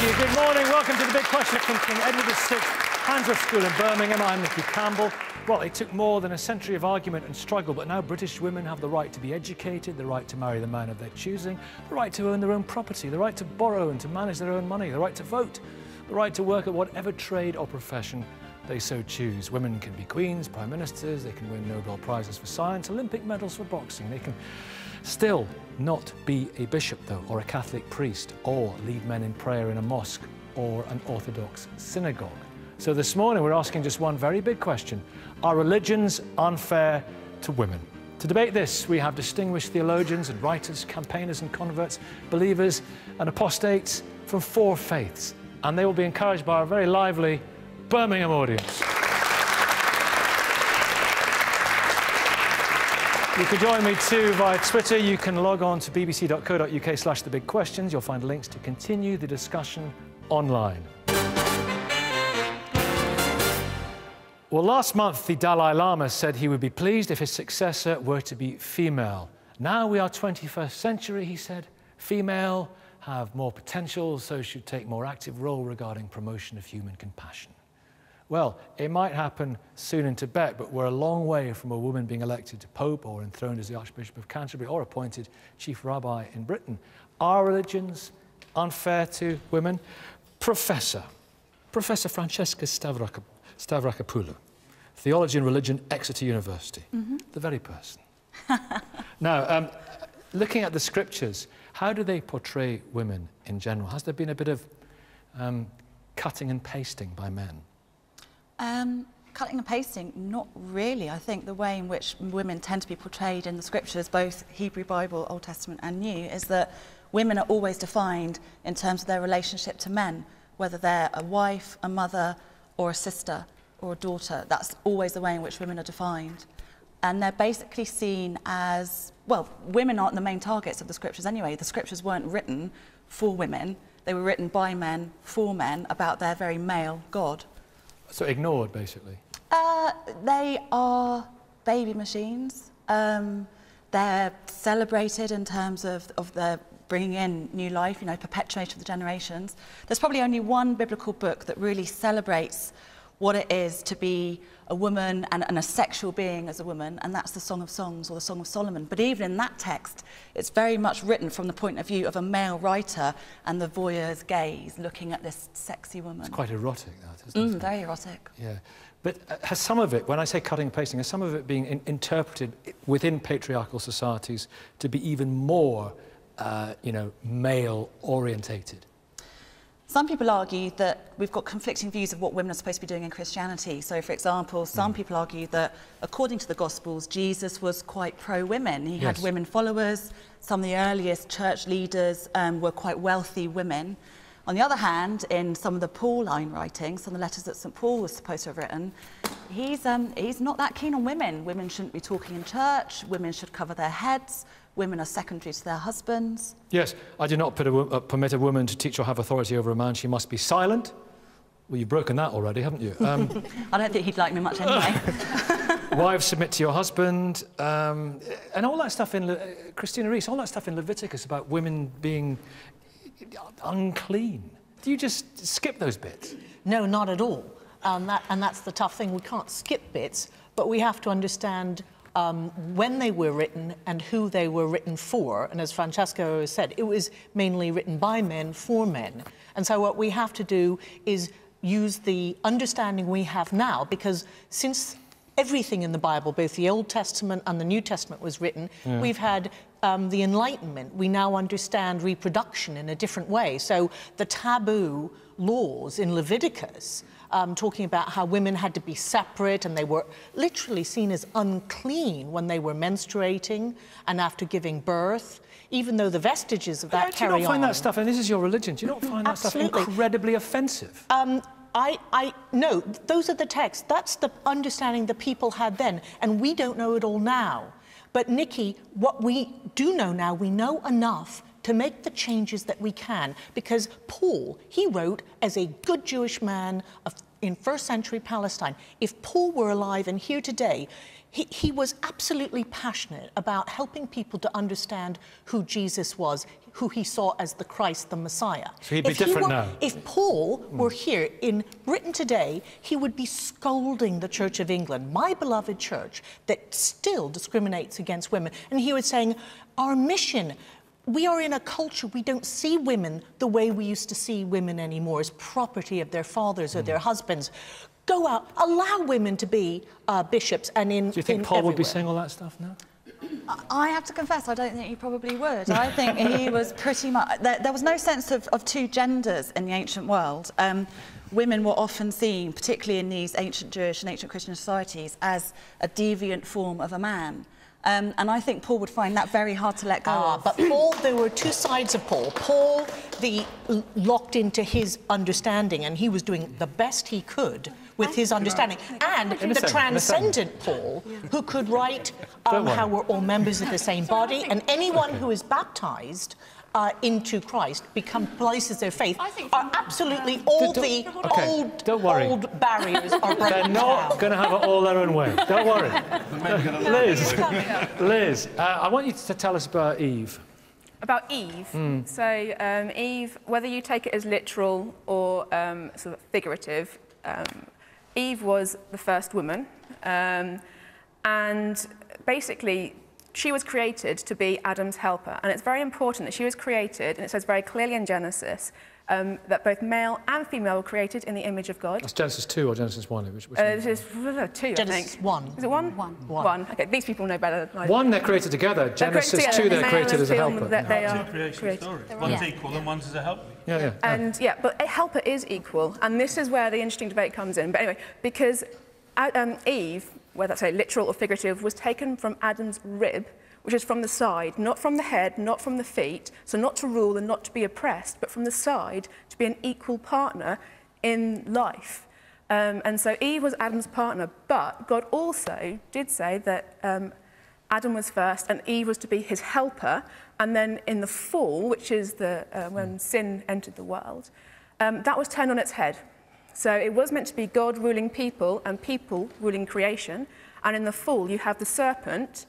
you. Good morning. Welcome to The Big Question from King Edward VI, Handsworth School in Birmingham. I'm Nicky Campbell. Well, it took more than a century of argument and struggle, but now British women have the right to be educated, the right to marry the man of their choosing, the right to own their own property, the right to borrow and to manage their own money, the right to vote, the right to work at whatever trade or profession they so choose. Women can be queens, prime ministers, they can win Nobel Prizes for science, Olympic medals for boxing. They can still not be a bishop, though, or a Catholic priest, or lead men in prayer in a mosque or an Orthodox synagogue. So this morning we're asking just one very big question. Are religions unfair to women? To debate this, we have distinguished theologians and writers, campaigners and converts, believers and apostates from 4 faiths. And they will be encouraged by our very lively Birmingham audience. You can join me too via Twitter. You can log on to bbc.co.uk/thebigquestions. You'll find links to continue the discussion online. Well, last month, the Dalai Lama said he would be pleased if his successor were to be female. Now we are 21st century, he said. Female have more potential, so should take more active role regarding promotion of human compassion. Well, it might happen soon in Tibet, but we're a long way from a woman being elected to Pope or enthroned as the Archbishop of Canterbury or appointed Chief Rabbi in Britain. Are religions unfair to women? Professor Francesca Stavrakopoulou, Theology and Religion, Exeter University. The very person. Now, looking at the scriptures, how do they portray women in general? Has there been a bit of cutting and pasting by men? Cutting and pasting, not really. I think the way in which women tend to be portrayed in the scriptures, both Hebrew Bible, Old Testament and New, is that women are always defined in terms of their relationship to men, whether they're a wife, a mother, or a sister, or a daughter. That's always the way in which women are defined. And they're basically seen as, well, women aren't the main targets of the scriptures anyway. The scriptures weren't written for women. They were written by men, for men, about their very male God. So ignored, basically? They are baby machines. They're celebrated in terms of their bringing in new life, you know, perpetuation of the generations. There's probably only one biblical book that really celebrates what it is to be a woman and a sexual being as a woman, and that's the Song of Songs or the Song of Solomon. But even in that text, it's very much written from the point of view of a male writer and the voyeur's gaze, looking at this sexy woman. It's quite erotic, that, isn't it? Very erotic. Yeah. But has some of it, when I say cutting and pasting, has some of it being interpreted within patriarchal societies to be even more, you know, male-orientated? Some people argue that we've got conflicting views of what women are supposed to be doing in Christianity. So, for example, some people argue that, according to the Gospels, Jesus was quite pro-women. He had women followers. Some of the earliest church leaders were quite wealthy women. On the other hand, in some of the Pauline writings, some of the letters that St. Paul was supposed to have written, he's not that keen on women. Women shouldn't be talking in church. Women should cover their heads. Women are secondary to their husbands. Yes, I do not permit a woman to teach or have authority over a man. She must be silent. Well, you've broken that already, haven't you? I don't think he'd like me much anyway. Wives, submit to your husband. And all that stuff in... Christina Rees, all that stuff in Leviticus about women being unclean. Do you just skip those bits? No, not at all. And that's the tough thing. We can't skip bits, but we have to understand when they were written and who they were written for. And as Francesca said, it was mainly written by men for men. And so what we have to do is use the understanding we have now, because since everything in the Bible, both the Old Testament and the New Testament, was written, we've had the Enlightenment. We now understand reproduction in a different way. So the taboo laws in Leviticus, talking about how women had to be separate and they were literally seen as unclean when they were menstruating and after giving birth, even though the vestiges of that carry on. Do you not find that stuff, and this is your religion, do you not find that stuff incredibly offensive? No, those are the texts. That's the understanding the people had then, and we don't know it all now. But Nicky, what we do know now, we know enough to make the changes that we can, because Paul, he wrote as a good Jewish man in first century Palestine. If Paul were alive and here today, he was absolutely passionate about helping people to understand who Jesus was, who he saw as the Christ, the Messiah. So he'd be different now. If Paul were here in Britain today, he would be scolding the Church of England, my beloved church, that still discriminates against women. And he was saying, our mission, we are in a culture, we don't see women the way we used to see women anymore, as property of their fathers or their husbands. Go out, allow women to be bishops and in Do you think Paul would be saying all that stuff now? I have to confess, I don't think he probably would. I think he was pretty much... There was no sense of two genders in the ancient world. Women were often seen, particularly in these ancient Jewish and ancient Christian societies, as a deviant form of a man. And I think Paul would find that very hard to let go of. But Paul, there were two sides of Paul. Paul, locked into his understanding, and he was doing the best he could with his understanding. And the transcendent Paul, who could write how we're all members of the same body, and anyone who is baptized into Christ places their faith, are absolutely all the old barriers are broken. They're not going to have it all their own way. Don't worry. Liz, I want you to tell us about Eve. About Eve. So Eve, whether you take it as literal or sort of figurative, Eve was the first woman, and basically she was created to be Adam's helper. And it's very important that she was created, and it says very clearly in Genesis, that both male and female were created in the image of God. That's Genesis 2 or Genesis 1? This is 2, I think. Genesis 1. Is it 1? 1. Okay, these people know better than I do. 1, they're created together. Genesis 2, they're created as a helper. They are two creation stories. One's equal and one's as a helper. And but a helper is equal, and this is where the interesting debate comes in. But anyway, because Eve, whether that's literal or figurative, was taken from Adam's rib, which is from the side, not from the head, not from the feet, so not to rule and not to be oppressed, but from the side to be an equal partner in life. And so Eve was Adam's partner, but God also did say that Adam was first and Eve was to be his helper, and then in the fall, which is when sin entered the world, that was turned on its head. So it was meant to be God ruling people and people ruling creation, and in the fall you have the serpent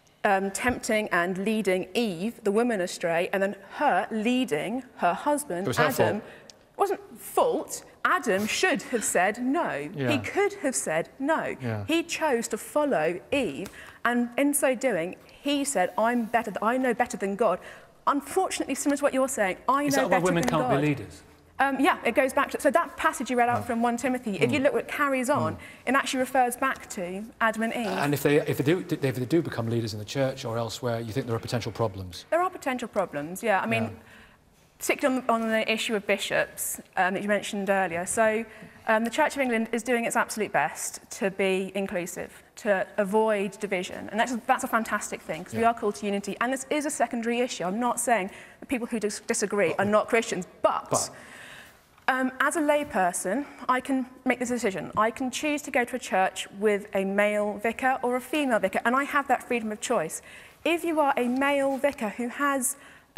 tempting and leading Eve, the woman, astray, and then her leading her husband, Adam. It wasn't fault. Adam should have said no. He could have said no. He chose to follow Eve, and in so doing, he said, I know better than God. Unfortunately, similar to what you're saying, I know better than God. Is that why women can't be leaders? Yeah, it goes back to... So that passage you read out from 1 Timothy, if you look what it carries on, it actually refers back to Adam and Eve. And if they do become leaders in the church or elsewhere, you think there are potential problems? There are potential problems, yeah. I mean, particularly on the issue of bishops that you mentioned earlier. So the Church of England is doing its absolute best to be inclusive, to avoid division. And that's a fantastic thing, because we are called to unity. And this is a secondary issue. I'm not saying that people who disagree are not Christians, but as a layperson, I can make this decision. I can choose to go to a church with a male vicar or a female vicar, and I have that freedom of choice. If you are a male vicar who has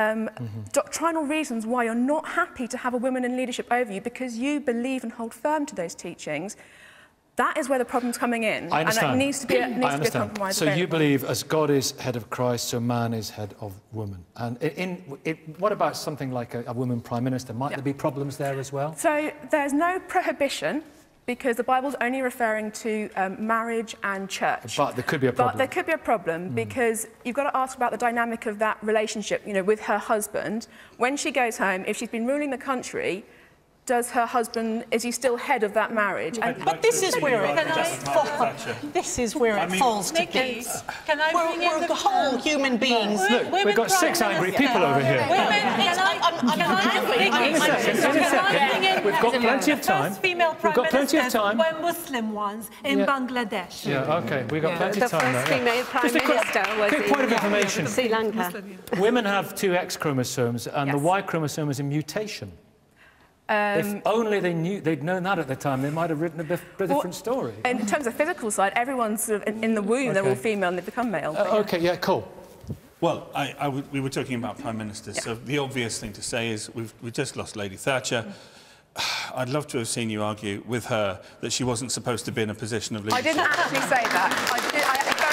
doctrinal reasons why you're not happy to have a woman in leadership over you because you believe and hold firm to those teachings, that is where the problem's coming in. I understand. And it needs to be a compromise. So you believe as God is head of Christ, so man is head of woman. And what about something like a woman prime minister? Might there be problems there as well? So there's no prohibition, because the Bible's only referring to marriage and church. But there could be a problem. But there could be a problem, because you've got to ask about the dynamic of that relationship, with her husband. When she goes home, if she's been ruling the country, is he still head of that marriage? But this is where it falls to bits. Can I bring in the whole human beings? Look, we've got 6 angry people over here. We've got plenty of time. Female prime ministers were Muslim ones in Bangladesh. Yeah, OK, we've got plenty of time there. The first female prime minister was quick point of information. Sri Lanka. Women have 2 X chromosomes, and the Y chromosome is a mutation. If only they'd known that at the time, they might have written a different story. In terms of physical side, everyone's sort of in the womb, they're all female and they become male. OK, yeah, cool. Well, we were talking about prime ministers, so the obvious thing to say is we've just lost Lady Thatcher. I'd love to have seen you argue with her that she wasn't supposed to be in a position of leadership. I didn't actually say that.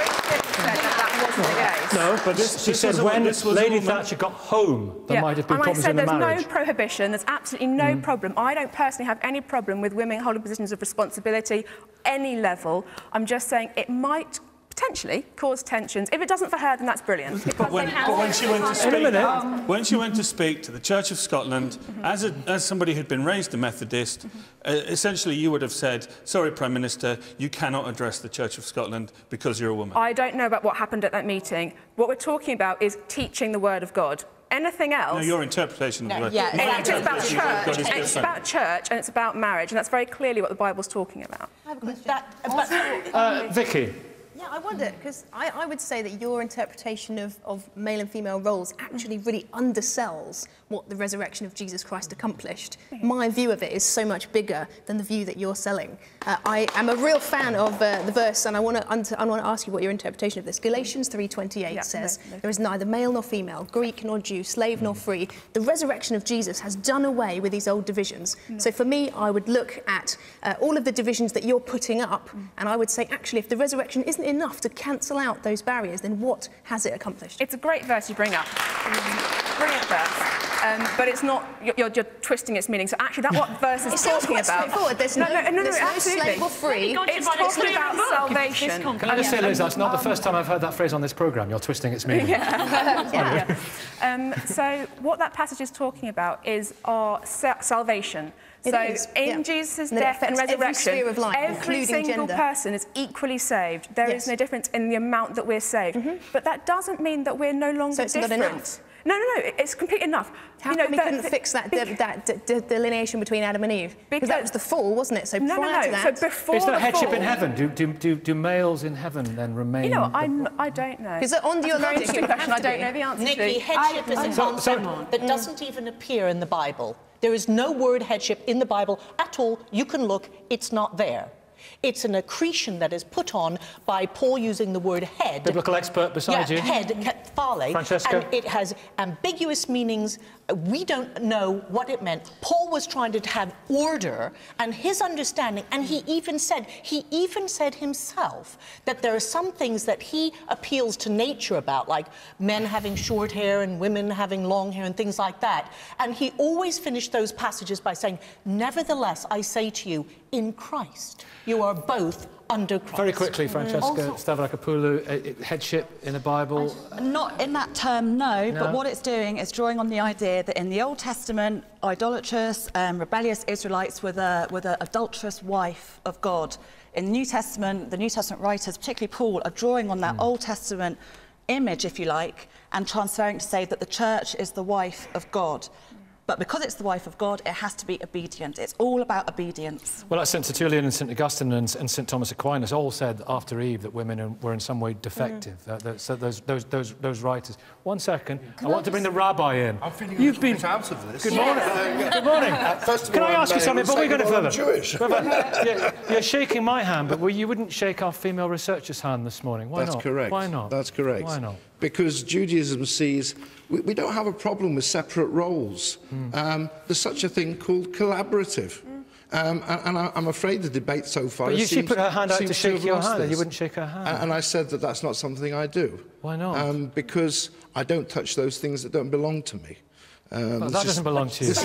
wasn't the case. No, but she said when Lady Thatcher got home, there might have been problems in the marriage. And I said there's no prohibition, there's absolutely no problem. I don't personally have any problem with women holding positions of responsibility, any level. I'm just saying it might potentially cause tensions. If it doesn't for her, then that's brilliant. But when she went to speak to the Church of Scotland, as somebody who'd been raised a Methodist, essentially you would have said, sorry, Prime Minister, you cannot address the Church of Scotland because you're a woman. I don't know about what happened at that meeting. What we're talking about is teaching the Word of God. Anything else... No, your interpretation of the Word. Yeah, it's about church, and it's about church, and it's about marriage, and that's very clearly what the Bible's talking about. I have a question. Vicky. Yeah, I wonder, because I would say that your interpretation of male and female roles actually really undersells what the resurrection of Jesus Christ accomplished. My view of it is so much bigger than the view that you're selling. I am a real fan of the verse, and I want to ask you what your interpretation of this. Galatians 3:28 says, there is neither male nor female, Greek nor Jew, slave nor free. The resurrection of Jesus has done away with these old divisions. So for me, I would look at all of the divisions that you're putting up, and I would say, actually, if the resurrection isn't enough to cancel out those barriers, then what has it accomplished? It's a great verse you bring up. Brilliant verse. But it's not, you're twisting its meaning. So actually, that's what verse is talking about. Straightforward. There's no slave or free. It's talking about salvation. Can I just say, Liz, that's not the first time I've heard that phrase on this programme. You're twisting its meaning. So what that passage is talking about is our salvation. So in Jesus' death and resurrection, every single person is equally saved. There is no difference in the amount that we're saved. But that doesn't mean that we're no longer different. Not enough? No, it's completely enough. How come we couldn't fix that delineation between Adam and Eve? Because that was the fall, wasn't it? So prior to that... So before is there headship in heaven? Do males in heaven then remain... You know, I don't know. Is it on your logic? Interesting question. I don't know the answer to. Nicky, headship is a concept that doesn't even appear in the Bible. There is no word headship in the Bible at all. You can look, it's not there. It's an accretion that is put on by Paul using the word head. Biblical expert beside you. Head, phale. Francesca. And it has ambiguous meanings. We don't know what it meant. Paul was trying to have order, and his understanding, and he even said himself that there are some things that he appeals to nature about, like men having short hair and women having long hair and things like that. And he always finished those passages by saying, nevertheless, I say to you, in Christ, you are both under Christ. Very quickly, Francesca Stavrakopoulou, headship in the Bible? Not in that term, no, but what it's doing is drawing on the idea that in the Old Testament, idolatrous, rebellious Israelites were the adulterous wife of God. In the New Testament writers, particularly Paul, are drawing on that Old Testament image, if you like, and transferring to say that the church is the wife of God. But because it's the wife of God, it has to be obedient. It's all about obedience. Well, like St. Tertullian and St. Augustine and St. Thomas Aquinas all said after Eve that women were in some way defective. So those writers. 1 second. I want to bring the rabbi in. I'm feeling You've been out of this. Good morning. Good morning. First of Can all, I ask you something? But we're going further. Jewish. You're shaking my hand, but you wouldn't shake our female researcher's hand this morning. Why not? That's correct. Why not? That's correct. Why not? Because Judaism sees... We don't have a problem with separate roles. There's such a thing called collaborative. And I'm afraid the debate so far... But she put her hand out to shake your hand, and you wouldn't shake her hand. And I said that that's not something I do. Why not? Because I don't touch those things that don't belong to me. Well, that doesn't belong to you. This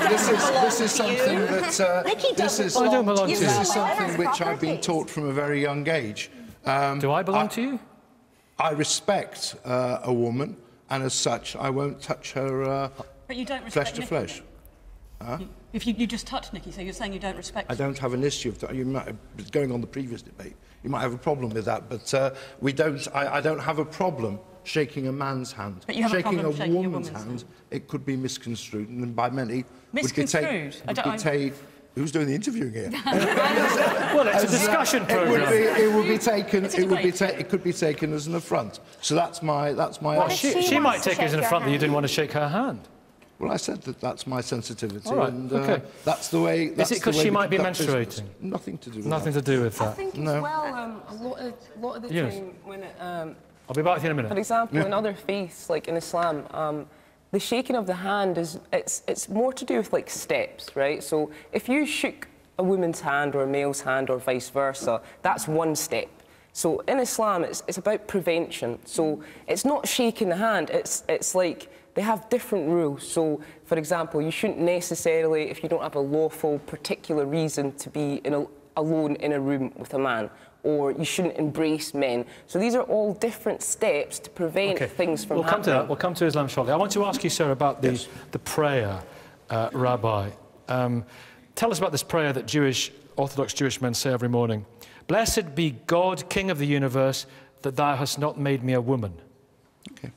is something that... This is something which I've been taught from a very young age. Do I belong to you? I respect a woman, and as such, I won't touch her but you don't respect flesh to flesh. Huh? If you just touched Nicky, so you're saying you don't respect... I don't have an issue of that. You might, going on the previous debate, you might have a problem with that, but we don't. I don't have a problem shaking a man's hand. But you have shaking a problem a woman's hand, it could be misconstrued, and by many... Misconstrued? Who's doing the interviewing here? Well, it's a discussion programme. It would be taken. It could be taken as an affront. So that's my. Well, she might take it as an affront that you didn't want to shake her hand. Well, I said that that's my sensitivity, right, and okay. That's the way. Is it because she might be menstruating? Nothing to do with Nothing that. to do with that. I think as well, a lot of the time when it, I'll be back with you in a minute. For example, in other faiths, like in Islam, the shaking of the hand it's more to do with like steps, right? So if you shook a woman's hand or a male's hand or vice versa, that's one step. So in Islam, it's about prevention. So it's not shaking the hand. It's like they have different rules. So, for example, you shouldn't necessarily, if you don't have a lawful, particular reason to be alone in a room with a man, or you shouldn't embrace men. So these are all different steps to prevent things from happening. Come to that. We'll come to Islam shortly. I want to ask you, sir, about the prayer, Rabbi. Tell us about this prayer that Orthodox Jewish men say every morning. Blessed be God, King of the universe, that thou hast not made me a woman. Okay.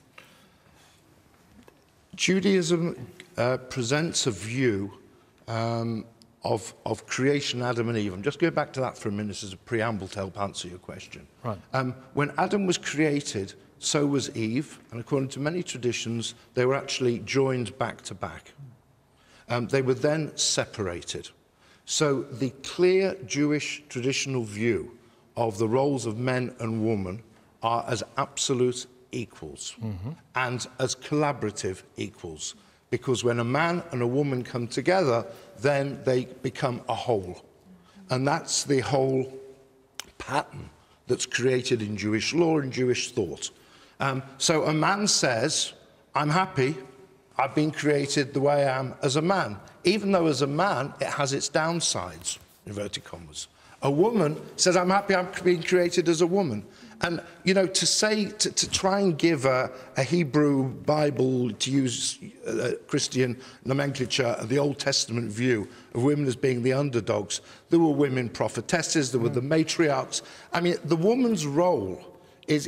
Judaism presents a view of creation, Adam and Eve. I'm just going back to that for a minute as a preamble to help answer your question. Right. When Adam was created, so was Eve, and according to many traditions, they were actually joined back to back. They were then separated. So the clear Jewish traditional view of the roles of men and women are as absolute equals and as collaborative equals. Because when a man and a woman come together, then they become a whole. And that's the whole pattern that's created in Jewish law and Jewish thought. So a man says, I'm happy, I've been created the way I am as a man. Even though as a man, it has its downsides, inverted commas. A woman says, I'm happy I'm being created as a woman. And, you know, to try and give a Hebrew Bible, to use Christian nomenclature, the Old Testament view of women as being the underdogs, there were women prophetesses, there were the matriarchs. I mean, the woman's role is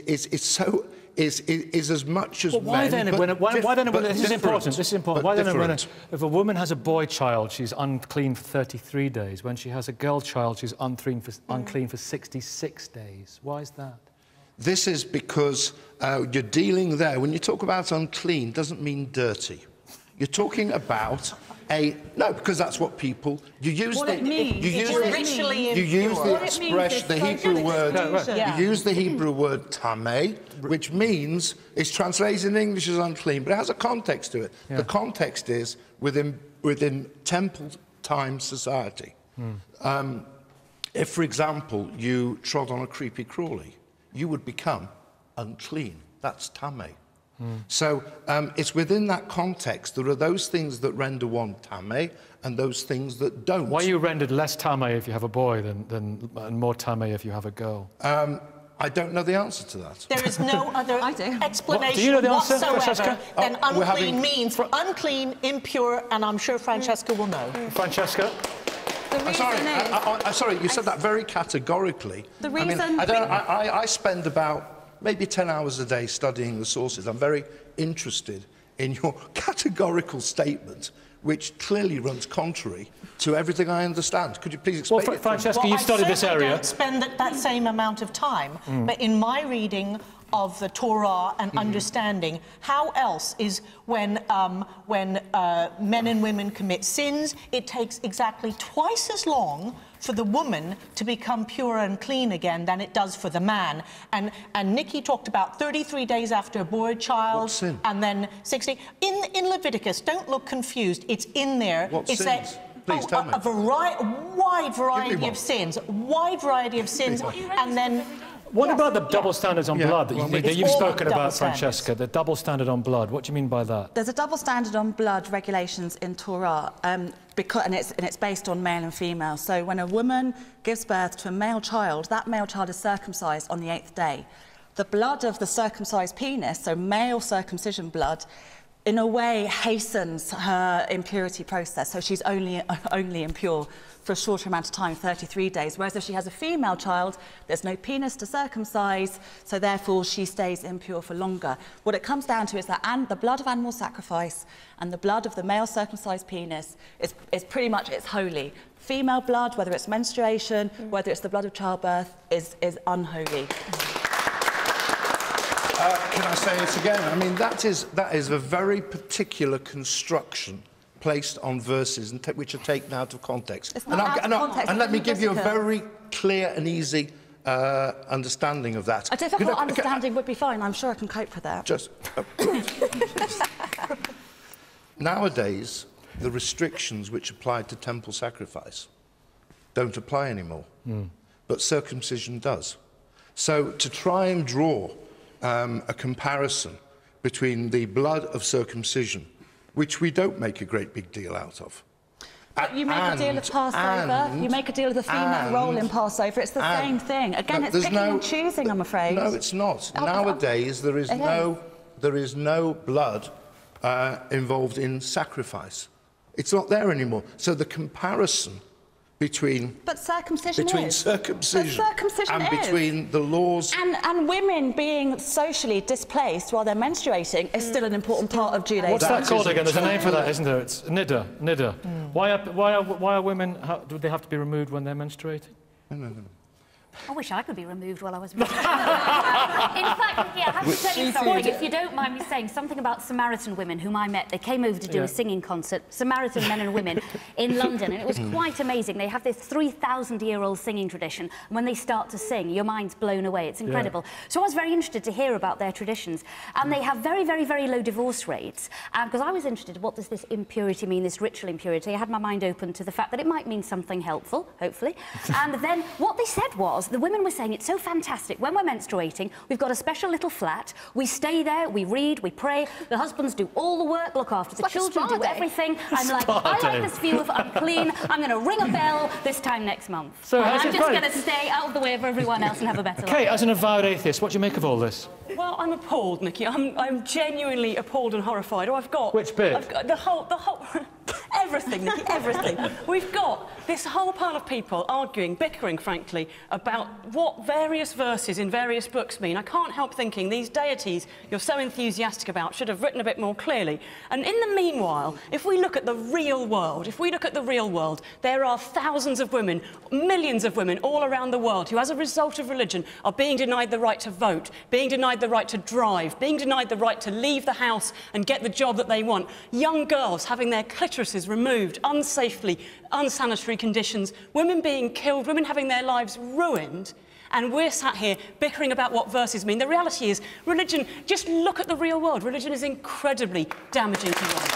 as much as why men, then? Why then? This is important. This is important. Why then? If a woman has a boy child, she's unclean for 33 days. When she has a girl child, she's unclean for 66 days. Why is that? This is because you're dealing there. When you talk about unclean, doesn't mean dirty. You're talking about no, because that's what people you use. What it means. You use the expression, the Hebrew word. You use the Hebrew word tameh, which means it's translated in English as unclean, but it has a context to it. The context is within temple time society. If, for example, you trod on a creepy crawly, you would become unclean. That's tameh. So it's within that context. There are those things that render one tameh and those things that don't. Why are you rendered less tameh if you have a boy and more tameh if you have a girl? I don't know the answer to that. There is no other explanation Do you know the answer, whatsoever than unclean means. Unclean, impure, and I'm sure Francesca will know. Francesca? I'm sorry, you said that very categorically. The reason... I spend about maybe 10 hours a day studying the sources. I'm very interested in your categorical statement, which clearly runs contrary to everything I understand. Could you please explain it? Francesca, you've studied this area. I don't spend that same amount of time, but in my reading of the Torah and understanding how else is when men and women commit sins, it takes exactly twice as long for the woman to become pure and clean again than it does for the man. And Nicky talked about 33 days after a boy child, and then 60. In Leviticus, don't look confused. It's in there. What it's sins? That, Please tell me. Wide variety of sins. Wide variety of sins, and then. What about the double standards on blood that you've spoken about, Francesca? The double standard on blood. What do you mean by that? There's a double standard on blood regulations in Torah, and it's based on male and female. So when a woman gives birth to a male child, that male child is circumcised on the 8th day. The blood of the circumcised penis, so male circumcision blood, in a way hastens her impurity process. So she's only impure for a shorter amount of time, 33 days. Whereas if she has a female child, there's no penis to circumcise, so therefore she stays impure for longer. What it comes down to is that the blood of animal sacrifice and the blood of the male circumcised penis is pretty much, it's holy. Female blood, whether it's menstruation, whether it's the blood of childbirth, is unholy. Can I say it again? I mean, that is a very particular construction placed on verses which are taken out of context. It's not out of context. And let me give you a very clear and easy understanding of that. A difficult understanding would be fine. I'm sure I can cope with that. Just nowadays, the restrictions which applied to temple sacrifice don't apply anymore, but circumcision does. So to try and draw a comparison between the blood of circumcision, which we don't make a great big deal out of. But you make a deal of Passover, you make a deal of the female role in Passover, it's the same thing. Again, it's picking and choosing, I'm afraid. No, it's not. Nowadays, there is no blood involved in sacrifice. It's not there anymore. So the comparison between circumcision and between the laws and women being socially displaced while they're menstruating is still an important part of Judaism. What's that called again? There's a name for that, isn't there? It's niddah. Why are women? Do they have to be removed when they're menstruating? No. I wish I could be removed while I was menstruating. In fact, I have to tell you something, if you don't mind me saying, something about Samaritan women whom I met. They came over to do a singing concert, Samaritan men and women, in London, and it was quite amazing. They have this 3,000-year-old singing tradition, and when they start to sing, your mind's blown away. It's incredible. So I was very interested to hear about their traditions, and they have very, very, very low divorce rates, because I was interested in what does this impurity mean, this ritual impurity. I had my mind open to the fact that it might mean something helpful, hopefully, and then what they said was, the women were saying it's so fantastic. When we're menstruating, we've got a special little flat. We stay there, we read, we pray. The husbands do all the work, look after the children, do everything. I'm like, I like this view of I'm clean. I'm going to ring a bell this time next month. So I'm just going to stay out of the way of everyone else and have a better life. Kate, as an avowed atheist, what do you make of all this? Well, I'm appalled, Nicky. I'm genuinely appalled and horrified. I've got... Which bit? I've got the whole... Everything, Nicky, everything. We've got this whole pile of people arguing, bickering, frankly, about what various verses in various books mean. I can't help thinking these deities you're so enthusiastic about should have written a bit more clearly. And in the meanwhile, if we look at the real world, there are thousands of women, millions of women all around the world who, as a result of religion, are being denied the right to vote, being denied the right to drive, being denied the right to leave the house and get the job that they want. Young girls having their clitorises removed unsafely, unsanitary conditions, women being killed, women having their lives ruined, and we're sat here bickering about what verses mean. The reality is, religion, just look at the real world. Religion is incredibly damaging to women.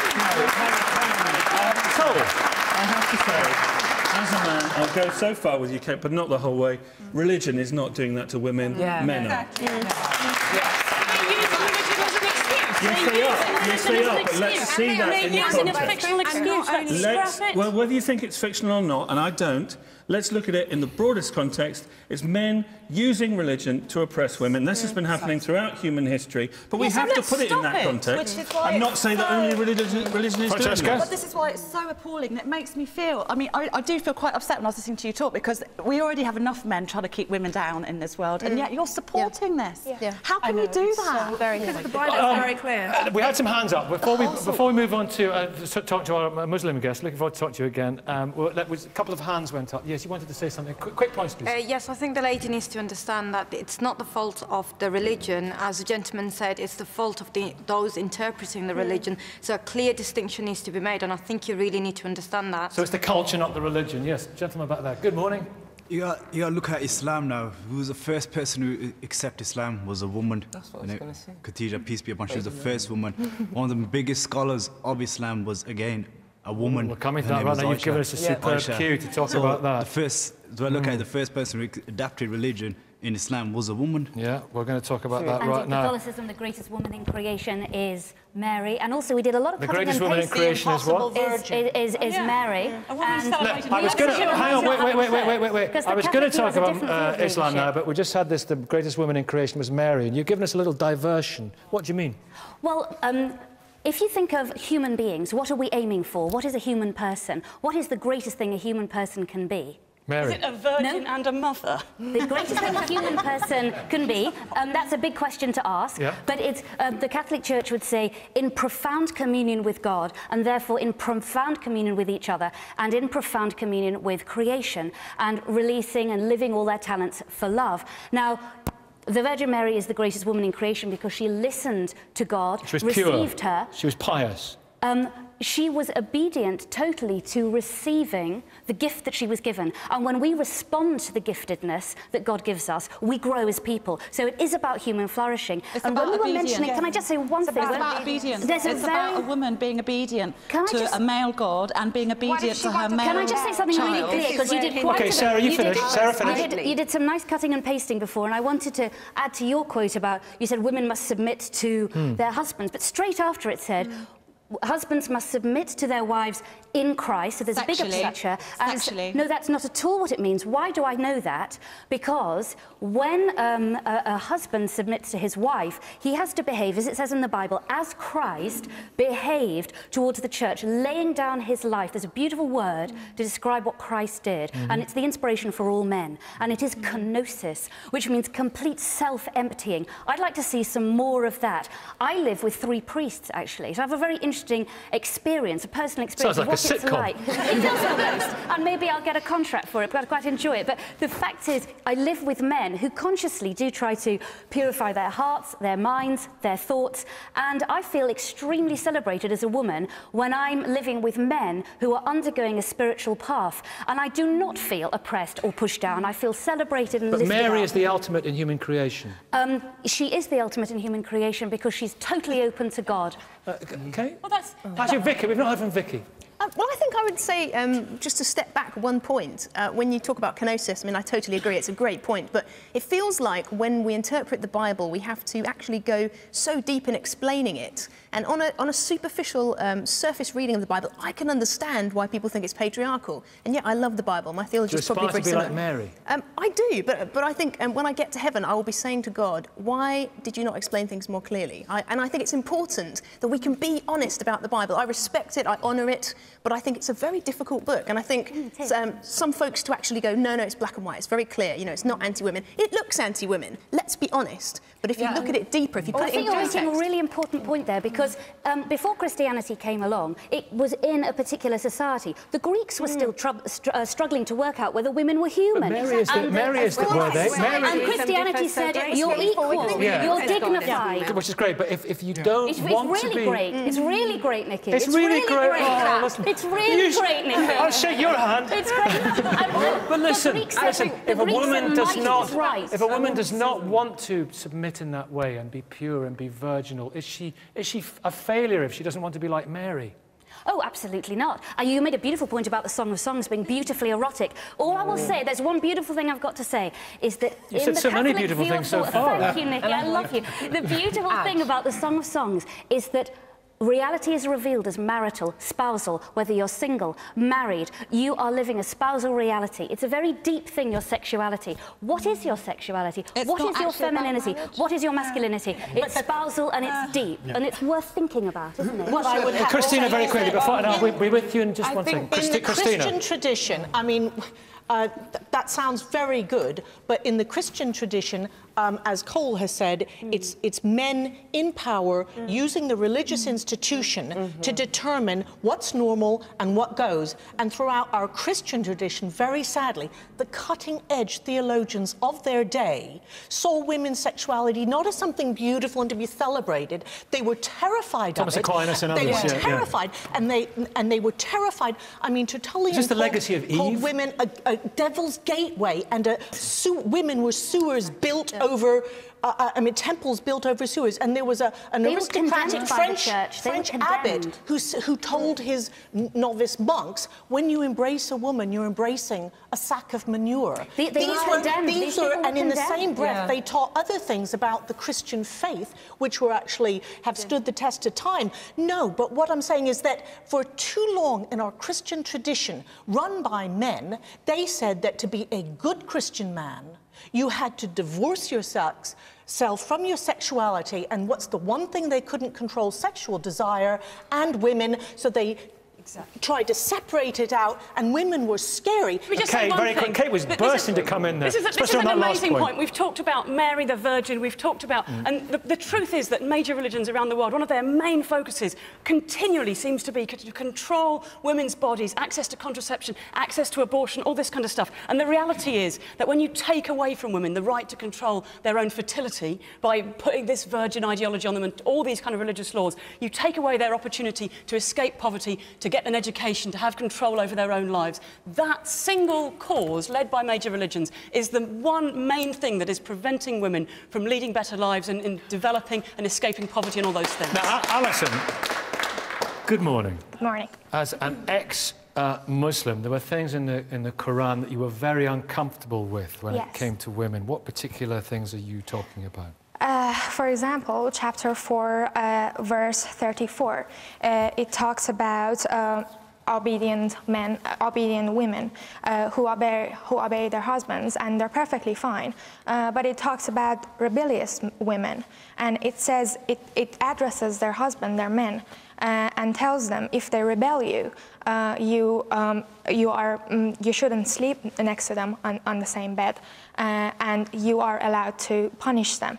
I have to say, as a man, I'll go so far with you, Kate, but not the whole way. Religion is not doing that to women. Men are. Yes, they are. But let's see that in the context. Well, whether you think it's fictional or not, and I don't, let's look at it in the broadest context. It's men using religion to oppress women. This has been happening throughout human history, but we have to put it in that context and not say that only religion is doing this. But this is why it's so appalling. It makes me feel... I mean, I do feel quite upset when I was listening to you talk, because we already have enough men trying to keep women down in this world, and yet you're supporting this. How can you do that? Because the Bible is very clear. We had some hands up. Before we move on to talk to our Muslim guest, looking forward to talk to you again, a couple of hands went up. Yes, you wanted to say something. Quick points, please. Yes, I think the lady needs to understand that it's not the fault of the religion. As the gentleman said, it's the fault of those interpreting the religion. So a clear distinction needs to be made, and I think you really need to understand that. So it's the culture, not the religion. Yes, gentleman back there. Good morning. You got to look at Islam now. Who was the first person who accepted Islam was a woman. That's what I was going to say. Khadija, peace be upon her, she was the first woman. One of the biggest scholars of Islam was, again, a woman. We're coming to that right now. You've given us a superb cue to talk about that. The first person who adapted religion in Islam was a woman. Yeah, we're going to talk about that right now. Catholicism, the greatest woman in creation is Mary, and also we did a lot of the greatest woman in creation is what? Is Mary. I was going to hang on. Wait. I was going to talk about Islam now, but we just had this. The greatest woman in creation was Mary, and you've given us a little diversion. What do you mean? Well. If you think of human beings, what are we aiming for? What is a human person? What is the greatest thing a human person can be? Mary. Is it a virgin and a mother? The greatest thing a human person can be, that's a big question to ask, but it's, the Catholic Church would say, in profound communion with God, and therefore in profound communion with each other, and in profound communion with creation, and releasing and living all their talents for love. Now, the Virgin Mary is the greatest woman in creation because she listened to God, she was received pure. her. She was pious. she was obedient totally to receiving the gift that she was given. And when we respond to the giftedness that God gives us, we grow as people. So it is about human flourishing. And when we were mentioning, can I just say one thing? It's about obedience. It's about a woman being obedient to a male God and being obedient to her male child. Can I just say something really clear? Because you did quite Sarah, you finished. Sarah finished. You did some nice cutting and pasting before, and I wanted to add to your quote about, you said women must submit to their husbands, but straight after it said, husbands must submit to their wives in Christ, so there's a bigger picture. No, that's not at all what it means. Why do I know that? Because when a husband submits to his wife, he has to behave, as it says in the Bible, as Christ behaved towards the church, laying down his life. There's a beautiful word to describe what Christ did, and it's the inspiration for all men. And it is kenosis, which means complete self-emptying. I'd like to see some more of that. I live with 3 priests, actually, so I have a very interesting experience, a personal experience. Sounds like a it's sitcom. like. It does almost, and maybe I'll get a contract for it, but I'd quite enjoy it. But the fact is, I live with men who consciously do try to purify their hearts, their minds, their thoughts, and I feel extremely celebrated as a woman when I'm living with men who are undergoing a spiritual path, and I do not feel oppressed or pushed down. I feel celebrated and lifted up. But Mary is the ultimate in human creation. She is the ultimate in human creation because she's totally open to God. Okay. Well, that's... Actually, Vicky, we've not heard from Vicky. Well, I think I would say, just to step back one point, when you talk about kenosis, I mean, I totally agree, it's a great point, but it feels like when we interpret the Bible, we have to actually go so deep in explaining it. And on a superficial, surface reading of the Bible, I can understand why people think it's patriarchal. And yet I love the Bible. My theology is probably very similar. Do you aspire to be like Mary? I do, but I think when I get to heaven, I will be saying to God, why did you not explain things more clearly? And I think it's important that we can be honest about the Bible. I respect it, I honour it, but I think it's a very difficult book. And I think some folks to actually go, no, it's black and white, it's very clear, you know, it's not anti-women. It looks anti-women, let's be honest. But if you look at it deeper, if you put it in context... I think you're making a really important point there, because before Christianity came along, it was in a particular society. The Greeks were still struggling to work out whether women were human. But Mary is the word, eh? And Christianity said, you're equal, you're dignified. Which is great, but if you don't want to be... It's really great, Nicky. It's really great. Oh, listen. It's really great, Nicky. I'll shake your hand. It's great. But listen, if a woman does not want to submit in that way and be pure and be virginal, is she a failure if she doesn't want to be like Mary? Oh, absolutely not. You made a beautiful point about the Song of Songs being beautifully erotic. All I will say, there's one beautiful thing I've got to say, is that you said so many beautiful things so far. Thank you, Nicky. I love you. The beautiful thing about the Song of Songs is that reality is revealed as marital, spousal, whether you're single, married, you are living a spousal reality. It's a very deep thing, your sexuality. What is your sexuality? What is your femininity? What is your masculinity? It's spousal and it's deep, and it's worth thinking about, isn't it? What I would have Christina, very quickly, before we'll be with you in just one second. In the Christian tradition, I mean, that sounds very good, but in the Christian tradition, as Cole has said, it's men in power using the religious institution to determine what's normal and what goes. And throughout our Christian tradition, very sadly, the cutting-edge theologians of their day saw women's sexuality not as something beautiful and to be celebrated. They were terrified of it. Thomas Aquinas and others. They were terrified, and they were terrified. I mean, Tertullian Is this the legacy of Eve? called women a devil's gateway, and women were sewers built over, I mean, temples built over sewers. And there was an aristocratic French abbot who told his novice monks, when you embrace a woman, you're embracing a sack of manure. And in the same breath, they taught other things about the Christian faith, which were actually have stood the test of time. No, but what I'm saying is that for too long in our Christian tradition, run by men, they said that to be a good Christian man, you had to divorce yourself from your sexuality, and what's the one thing they couldn't control? Sexual desire and women. So they tried to separate it out, and women were scary. We just say one thing. Kate was bursting to come in there. This is an amazing point. We've talked about Mary the Virgin, we've talked about... And the truth is that major religions around the world, one of their main focuses continually seems to be to control women's bodies, access to contraception, access to abortion, all this kind of stuff. And the reality is that when you take away from women the right to control their own fertility by putting this virgin ideology on them and all these kind of religious laws, you take away their opportunity to escape poverty, to get an education, to have control over their own lives. That single cause, led by major religions, is the one main thing that is preventing women from leading better lives and in developing and escaping poverty and all those things. Now, Alison, good morning. Good morning. As an ex-Muslim, there were things in the Quran that you were very uncomfortable with when it came to women. What particular things are you talking about? For example, chapter 4, verse 34, it talks about obedient women who obey their husbands, and they're perfectly fine. But it talks about rebellious women, and it says it addresses their husband, their men, and tells them if they rebel you shouldn't sleep next to them on the same bed, and you are allowed to punish them.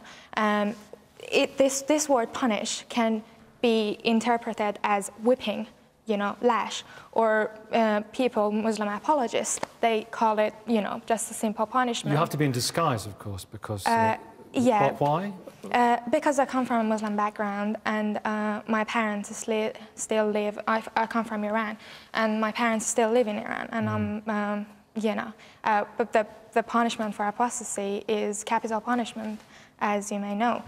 This word punish can be interpreted as whipping, you know, lash, or Muslim apologists, they call it, you know, just a simple punishment. You have to be in disguise, of course, because... yeah. Why? Because I come from a Muslim background, and my parents still live... I come from Iran, and my parents still live in Iran, and you know, but the punishment for apostasy is capital punishment, as you may know.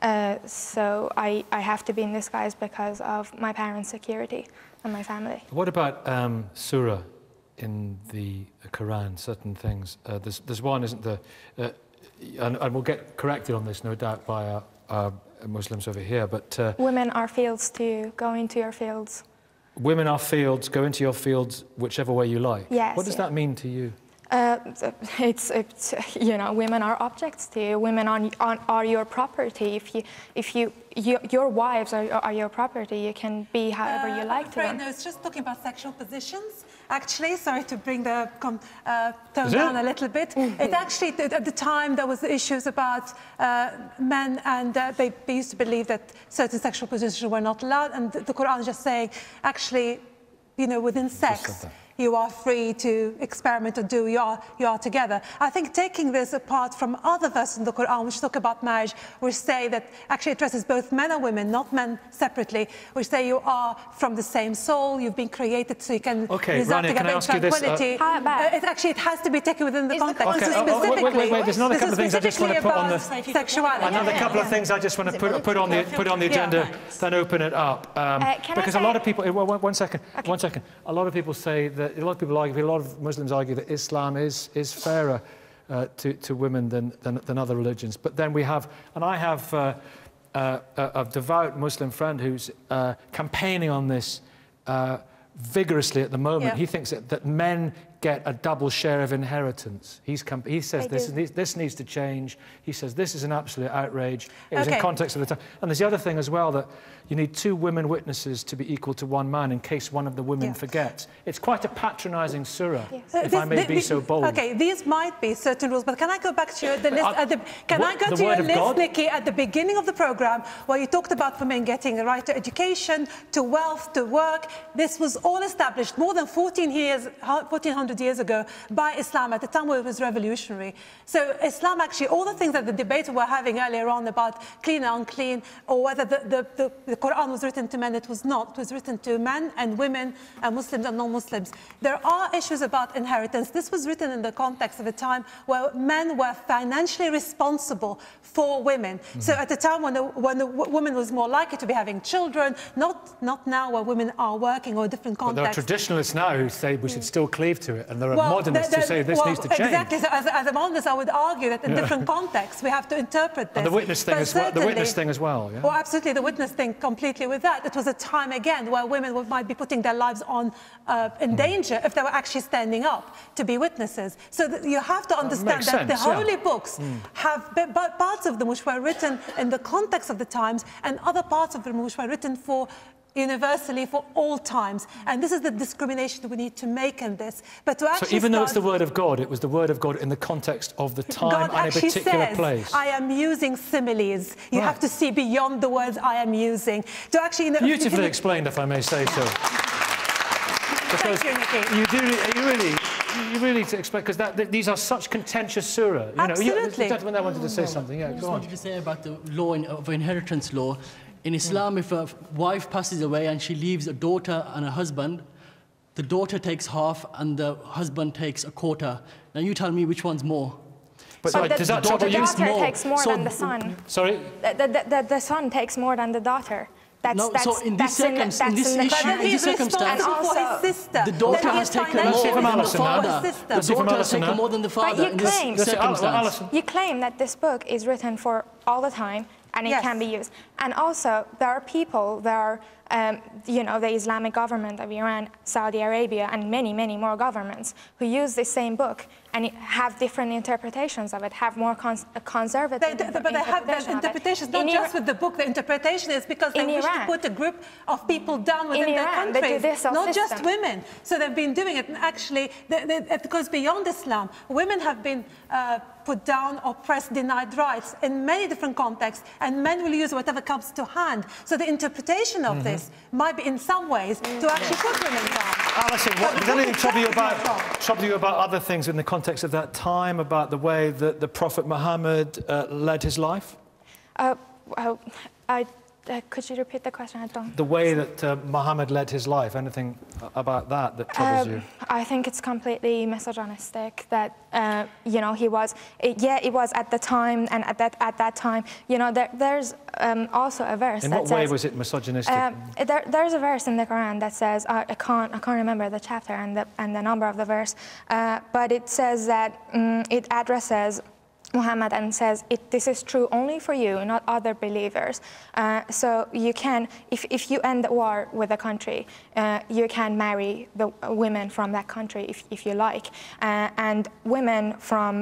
So I have to be in disguise because of my parents' security and my family. What about surah in the Quran, certain things? There's one, isn't there? And we'll get corrected on this, no doubt, by our Muslims over here, but... women are fields too, go into your fields. Women are fields, go into your fields whichever way you like. Yes. What does that mean to you? It's you know, women are objects to you. Women are your property. Your wives are your property. You can be however you like to them. No, it's just talking about sexual positions. Actually, sorry to bring the tone down a little bit. It actually, at the time, there was issues about men, and they used to believe that certain sexual positions were not allowed, and the Quran is just saying, actually, you know, within sex, you are free to experiment or do, you are together. I think taking this apart from other verses in the Quran which talk about marriage, which say that actually addresses both men and women, not men separately, which say you are from the same soul, you've been created so you can reside together in tranquility. It has to be taken within the context. Wait, there's another couple of things I just want to put on the... sexuality. Another couple of things I just want to put on the agenda, then open it up. Because a lot of people... One second. A lot of people say that a lot of people argue, a lot of Muslims argue that Islam is fairer to women than other religions. But then we have, and I have a devout Muslim friend who's campaigning on this vigorously at the moment. He thinks that men get a double share of inheritance. He says this needs to change. He says this is an absolute outrage. It was in context of the time. And there's the other thing as well, that you need 2 women witnesses to be equal to 1 man in case one of the women forgets. It's quite a patronising surah, if I may be so bold. Okay, these might be certain rules, but can I go back to the list? Can I go to your list, Nicky, at the beginning of the programme, where you talked about women getting the right to education, to wealth, to work? This was all established more than 1400 years ago by Islam at the time where it was revolutionary. So Islam actually, all the things that the debate we were having earlier on about clean and unclean, or whether the Quran was written to men, it was not. It was written to men and women and Muslims and non-Muslims. There are issues about inheritance. This was written in the context of a time where men were financially responsible for women. So at the time when the woman was more likely to be having children, not now where women are working or a different context. But there are traditionalists now who say we should still cleave to it, and there are modernists who say this needs to change. Exactly. So as a modernist, I would argue that in different contexts we have to interpret this. And the witness thing as well. Yeah? Well, absolutely, the witness thing completely with that. It was a time again where women might be putting their lives in danger if they were actually standing up to be witnesses. So you have to understand that the holy books have parts of them which were written in the context of the times, and other parts of them which were written for universally for all times. And this is the discrimination that we need to make in this. But to actually so even though it's the Word of God, it was the Word of God in the context of the time and a particular place. I am using similes. You have to see beyond the words I am using. To actually, beautifully explained, if I may say so. Because Thank you, Nicky. You really expect, because these are such contentious surah. You Absolutely. know, the gentleman there wanted to say something. Yeah, I just wanted to say about the law of inheritance law. In Islam, if a wife passes away and she leaves a daughter and a husband, the daughter takes half and the husband takes a quarter. Now you tell me which one's more. But does that trouble you? The daughter takes more than the son. Sorry? The son takes more than the daughter. So in this circumstance, and also his sister. The daughter has taken more than the father. The daughter has taken more than the father in this circumstance. You claim that this book is written for all the time and it can be used. And also, there are people, you know, the Islamic government of Iran, Saudi Arabia, and many, many more governments who use this same book and have different interpretations of it, have more conservative But they have that interpretation, not just with the book. The interpretation is because they wish to put a group of people down within their countries, not just women. So they've been doing it, and actually, it goes beyond Islam. Women have been put down, oppressed, denied rights in many different contexts, and men will use whatever comes to hand. So the interpretation of this might be, in some ways, to actually put women down. Alison, does anything trouble you about other things in the context of that time, about the way that the Prophet Muhammad led his life? Could you repeat the question? I don't. The way that Muhammad led his life, anything about that troubles you? I think it's completely misogynistic that, you know, he was, it was at the time, and at that time, you know, there's also a verse that says... In what way was it misogynistic? There's a verse in the Quran that says, I can't remember the chapter and the number of the verse, but it says that it addresses Muhammad and says, this is true only for you, not other believers. So you can, if you end the war with a country, you can marry the women from that country if you like. And women from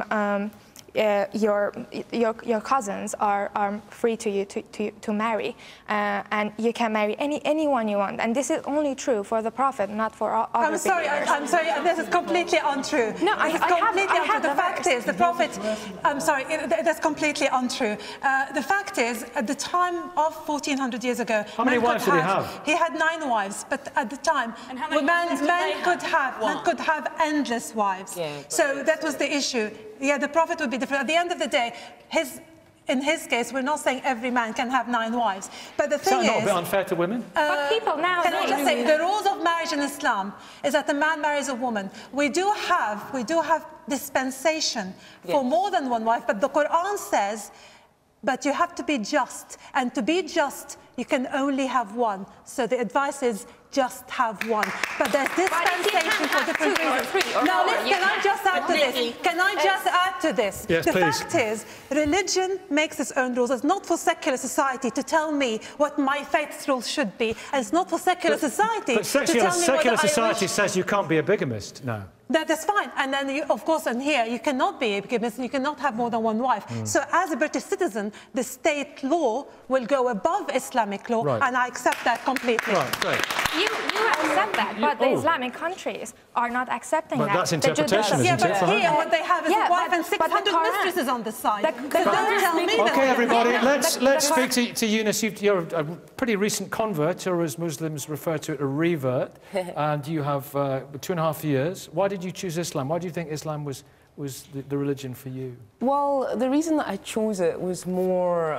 your cousins are free to you to marry, and you can marry anyone you want. And this is only true for the Prophet, not for all other believers. I'm sorry, this is completely untrue. No, I have the fact is, the Prophet, I'm sorry, that's completely untrue. The fact is, at the time of 1400 years ago, how many wives did he have? He had 9 wives, but at the time, men could have endless wives. Yeah, so that was the issue. Yeah, the Prophet would be different. At the end of the day, in his case, we're not saying every man can have 9 wives. But the thing is... Is that not a bit unfair to women? But people now... Can I just say, the rules of marriage in Islam is that a man marries a woman. We do have dispensation for more than 1 wife, but the Quran says, but you have to be just. And to be just, you can only have 1. So the advice is, just have 1. But there's dispensation for different reasons. Now, can I just add to this? Can I just add to this? Yes, the please. fact is, religion makes its own rules. It's not for secular society to tell me what my faith's rules should be. And it's not for secular society to tell me what secular society says you can't be a bigamist now. That's fine. And then, of course, and here, you cannot be a bigamist, and you cannot have more than 1 wife. So as a British citizen, the state law will go above Islamic law, and I accept that completely. Right, great. You accept that, but the Islamic countries are not accepting that. But that's interpretation, isn't it? But here, what they have is a wife and 600 mistresses on the side. Don't tell me that. OK, everybody, let's speak to Eunice. You're a pretty recent convert, or as Muslims refer to it, a revert, and you have 2.5 years. Why did you choose Islam? Why do you think Islam was the religion for you? Well, the reason that I chose it was more...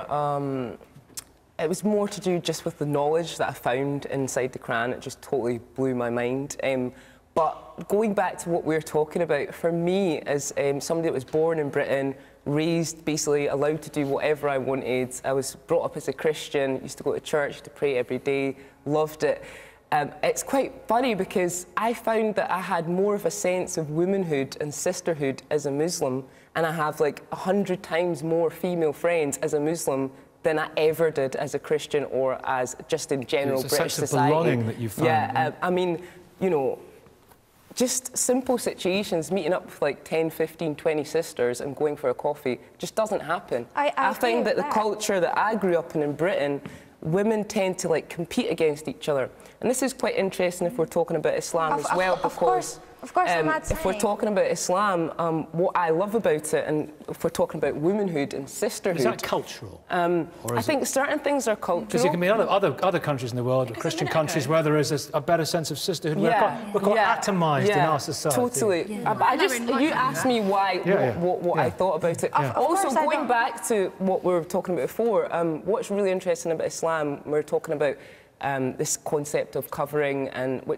it was more to do just with the knowledge that I found inside the Quran. It just totally blew my mind. But going back to what we were talking about, for me, as somebody that was born in Britain, raised, basically allowed to do whatever I wanted. I was brought up as a Christian, used to go to church, to pray every day, loved it. It's quite funny because I found that I had more of a sense of womanhood and sisterhood as a Muslim, and I have like 100 times more female friends as a Muslim than I ever did as a Christian or as just in general British society. It's a sense of belonging that you found. Yeah, I mean, you know, just simple situations, meeting up with like 10, 15, 20 sisters and going for a coffee just doesn't happen. I find that the culture that I grew up in Britain, women tend to like compete against each other. And this is quite interesting if we're talking about Islam as well, because of course I'm not saying. if we're talking about Islam, what I love about it, and if we're talking about womanhood and sisterhood... Is that cultural? I think certain things are cultural. Because there can be other countries in the world, Christian countries, where there is a better sense of sisterhood. We're quite atomised in our society. Totally. But you asked me why, what I thought about it. Also, going back to what we were talking about before, what's really interesting about Islam, we're talking about this concept of covering,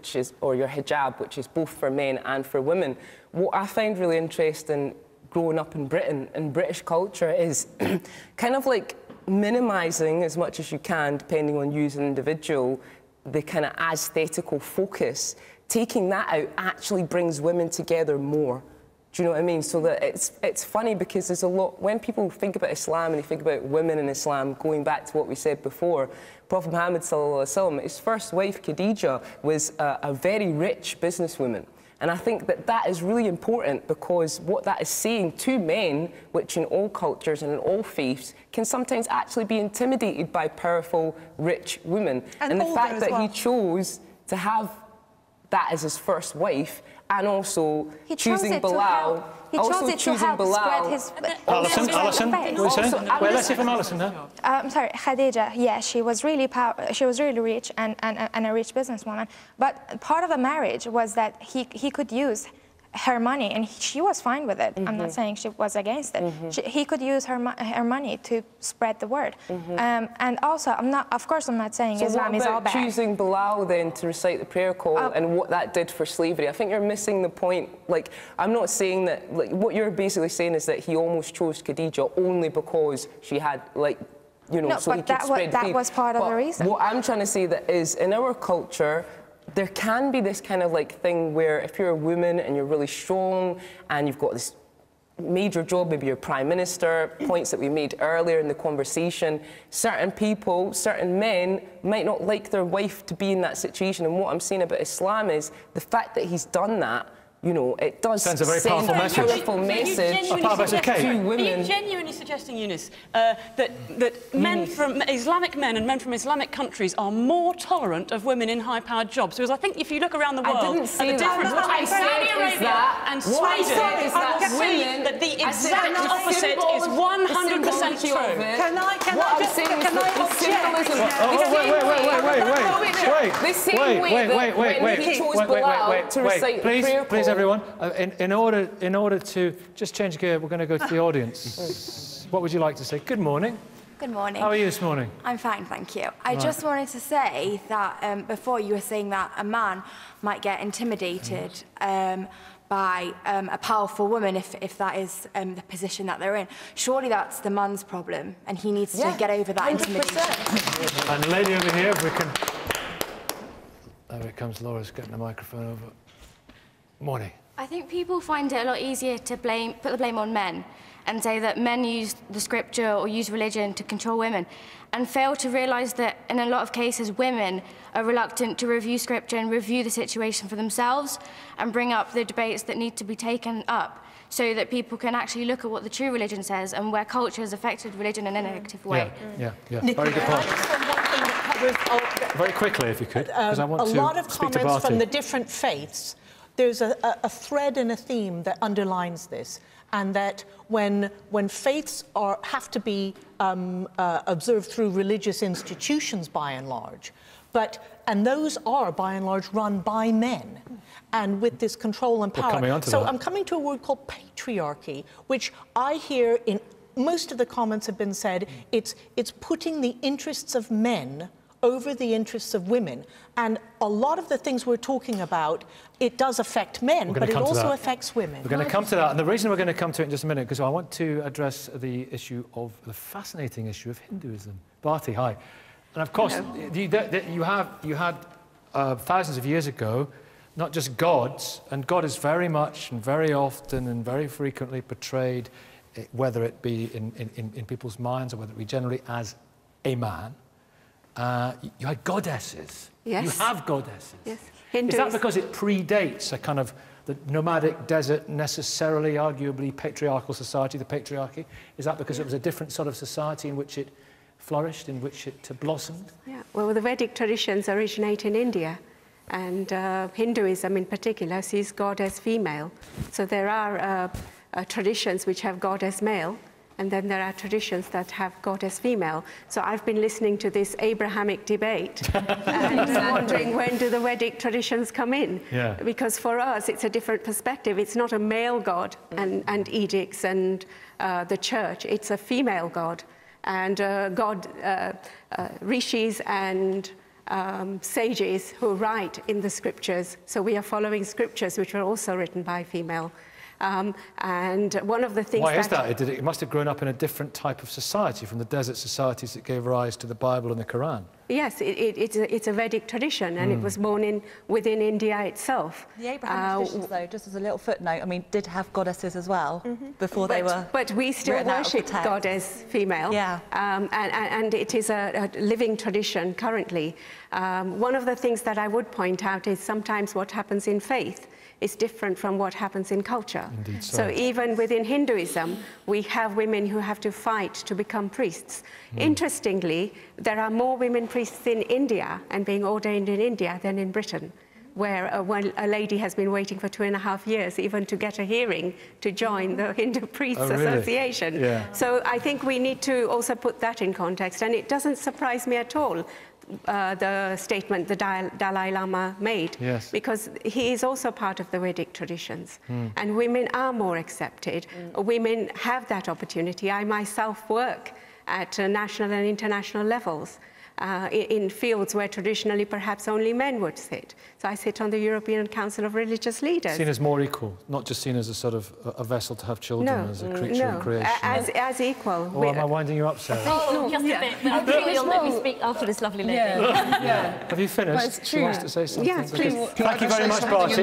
or your hijab, which is both for men and for women. What I find really interesting growing up in Britain, in British culture, is kind of like minimising as much as you can, depending on you as an individual, the kind of aesthetical focus. Taking that out actually brings women together more. Do you know what I mean? So that it's funny because there's a lot, when people think about Islam and they think about women in Islam, going back to what we said before, Prophet Muhammad sallallahu alaihi wasallam, his first wife Khadija was a very rich businesswoman. And I think that is really important, because what that is saying to men, which in all cultures and in all faiths, can sometimes actually be intimidated by powerful, rich women. And the fact that he chose to have that as his first wife, and also choosing Bilal. He chose it to help spread his... Alison, what are you saying? Well, let's hear from Alison now. I'm sorry, Khadija, yeah, she was really rich and a rich businesswoman. But part of the marriage was that he could use her money, and she was fine with it. I'm not saying she was against it. He could use her money to spread the word. And also, of course I'm not saying Islam is all bad. Choosing Bilal then to recite the prayer call and what that did for slavery? I think you're missing the point. Like, I'm not saying that, like, what you're basically saying is that he almost chose Khadija only because she had, like, you know, so he could spread that was part of the reason. What I'm trying to say that is, in our culture, there can be this kind of like thing where if you're a woman and you're really strong and you've got this major job, maybe you're prime minister, points that we made earlier in the conversation, certain people, certain men might not like their wife to be in that situation. And what I'm saying about Islam is the fact that he's done that, you know, it does send a very powerful message to women. Are you genuinely suggesting, Eunice, that men from Islamic men and men from Islamic countries are more tolerant of women in high-powered jobs? Because I think if you look around the world, I didn't say the difference between Saudi Arabia and Sweden, that the exact opposite is 100% true. Can I object? Please, everyone. In order to just change gear, we're going to go to the audience. What would you like to say? Good morning. Good morning. How are you this morning? I'm fine, thank you. I just wanted to say that before you were saying that a man might get intimidated by a powerful woman if that is the position that they're in. Surely that's the man's problem, and he needs to get over that 100%. Intimidation. And lady over here, if we can... There it comes, Laura's getting the microphone over. Morning. I think people find it a lot easier to put the blame on men and say that men use the scripture or use religion to control women, and fail to realise that in a lot of cases women are reluctant to review scripture and review the situation for themselves and bring up the debates that need to be taken up so that people can actually look at what the true religion says and where culture has affected religion in a negative way. Yeah. Very good point. Very quickly, if you could, because I want to speak to Barty. A lot of comments from the different faiths. There's a thread and a theme that underlines this, and that when faiths have to be observed through religious institutions by and large, and those are by and large run by men, and with this control and power. I'm coming to a word called patriarchy, which I hear in most of the comments have been said. It's putting the interests of men over the interests of women. And a lot of the things we're talking about, it does affect men, but it also affects women. We're going to come to that. And the reason we're going to come to it in just a minute, because I want to address the issue of the fascinating issue of Hinduism. Barty, hi. And of course, you had thousands of years ago, not just gods, and God is very much and very often and very frequently portrayed, whether it be in people's minds or whether it be generally as a man. You had goddesses. Yes. You have goddesses. Yes. Is that because it predates a kind of the nomadic desert, necessarily, arguably, patriarchal society, the patriarchy? Is that because it was a different sort of society in which it flourished, in which it blossomed? Yeah, well, the Vedic traditions originate in India, and Hinduism in particular sees God as female. So there are traditions which have God as male, and then there are traditions that have God as female. So I've been listening to this Abrahamic debate and wondering, when do the Vedic traditions come in? Yeah. Because for us, it's a different perspective. It's not a male God and edicts and the church. It's a female God. And rishis and sages who write in the scriptures. So we are following scriptures which were also written by female. And one of the things Why is that? It must have grown up in a different type of society from the desert societies that gave rise to the Bible and the Quran. Yes, it's a Vedic tradition, and it was born within India itself. The Abrahamic traditions, though, just as a little footnote, I mean, did have goddesses as well before they were. But we still worship God as female. Yeah. And it is a living tradition currently. One of the things that I would point out is sometimes what happens in faith is different from what happens in culture. Indeed, so even within Hinduism, we have women who have to fight to become priests. Interestingly, there are more women priests in India and being ordained in India than in Britain, where a lady has been waiting for 2.5 years even to get a hearing to join the Hindu Priests Association. Yeah. So I think we need to also put that in context, and it doesn't surprise me at all the statement the Dalai Lama made, because he is also part of the Vedic traditions, and women are more accepted. Women have that opportunity. I myself work at national and international levels in fields where traditionally perhaps only men would sit. So I sit on the European Council of Religious Leaders. Seen as more equal, not just seen as a sort of a vessel to have children, as a creature of creation. As equal. Or am I winding you up, Sarah? Oh, just a bit, but I think you'll let me speak after this lovely lady. Have you finished? But it's true. She wants to say something. Yes, please. Thank you very much, Barty.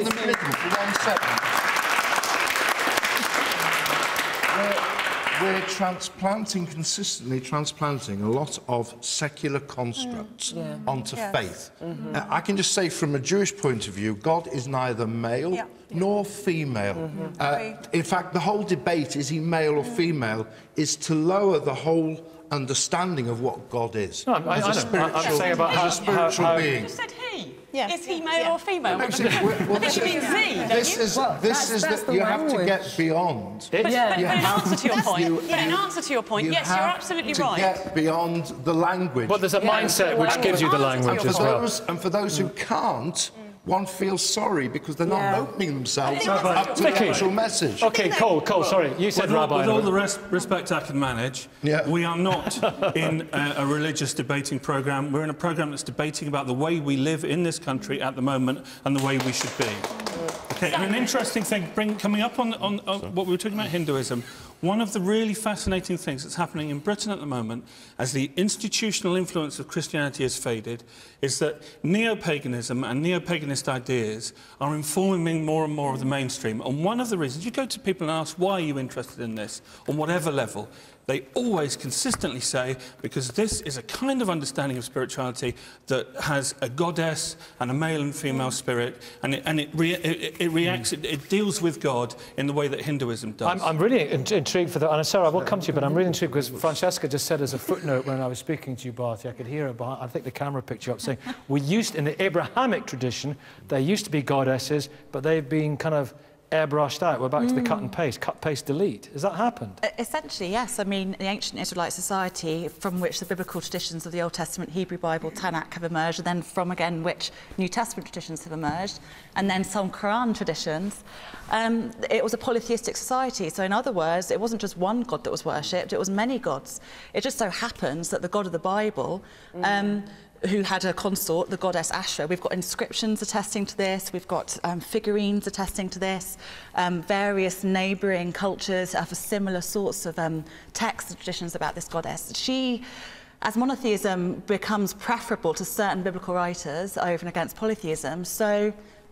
We're consistently transplanting a lot of secular constructs onto faith. I can just say, from a Jewish point of view, God is neither male nor female. In fact, the whole debate, is he male or female, is to lower the whole understanding of what God is. No, I'm saying about as a spiritual being. You said he. Yeah. Is he male or female? I think you mean Z, you have to get beyond. But in answer to your point, yes, you're absolutely right. To get beyond the language. But there's a mindset which gives you the language as well. And for those who can't, one feels sorry because they're not opening themselves up to the actual message. OK, Cole, sorry, you said Rabbi. With all the respect I can manage, we are not in a religious debating programme. We're in a programme that's debating about the way we live in this country at the moment and the way we should be. OK, and an interesting thing, coming up on what we were talking about, Hinduism, one of the really fascinating things that's happening in Britain at the moment, as the institutional influence of Christianity has faded, is that neo-paganism and neo-paganist ideas are informing more and more of the mainstream. And one of the reasons, you go to people and ask, why are you interested in this, on whatever level, they always consistently say, because this is a kind of understanding of spirituality that has a goddess and a male and female spirit, and it deals with God in the way that Hinduism does. I'm really intrigued for that, and Sarah, I will come to you, but I'm really intrigued because Francesca just said as a footnote when I was speaking to you, Barty, I could hear her behind, I think the camera picked you up, saying, in the Abrahamic tradition, there used to be goddesses, but they've been kind of airbrushed out. We're back to the cut, paste, delete. Has that happened? Essentially, yes. I mean, the ancient Israelite society from which the biblical traditions of the Old Testament Hebrew Bible, Tanakh, have emerged, and then from, again, which New Testament traditions have emerged, and then some Quran traditions, it was a polytheistic society. So in other words, it wasn't just one God that was worshipped, it was many gods. It just so happens that the God of the Bible who had a consort, the goddess Ashra. We've got inscriptions attesting to this, we've got figurines attesting to this, various neighbouring cultures have similar sorts of texts and traditions about this goddess. She, as monotheism becomes preferable to certain biblical writers over and against polytheism, so